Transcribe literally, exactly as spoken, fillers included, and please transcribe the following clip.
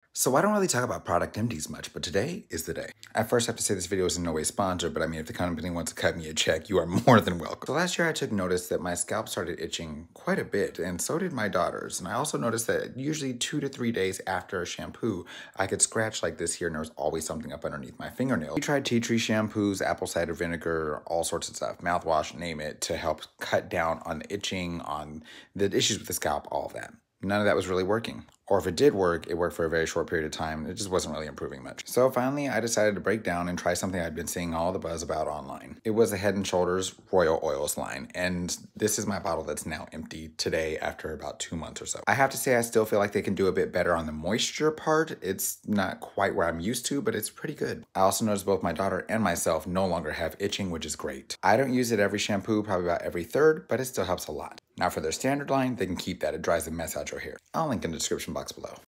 So I don't really talk about product empties much, but today is the day. I first have to say this video is in no way sponsored, but I mean, if the company wants to cut me a check, you are more than welcome. So last year I took notice that my scalp started itching quite a bit, and so did my daughter's. And I also noticed that usually two to three days after a shampoo, I could scratch like this here, and there was always something up underneath my fingernail. We tried tea tree shampoos, apple cider vinegar, all sorts of stuff, mouthwash, name it, to help cut down on the itching, on the issues with the scalp, all of that. None of that was really working. Or if it did work, it worked for a very short period of time. It just wasn't really improving much. So finally, I decided to break down and try something I'd been seeing all the buzz about online. It was the Head and Shoulders Royal Oils line, and this is my bottle that's now empty today after about two months or so. I have to say I still feel like they can do a bit better on the moisture part. It's not quite where I'm used to, but it's pretty good. I also noticed both my daughter and myself no longer have itching, which is great. I don't use it every shampoo, probably about every third, but it still helps a lot. Now for their standard line, they can keep that. It dries the mess out your hair. I'll link in the description box below.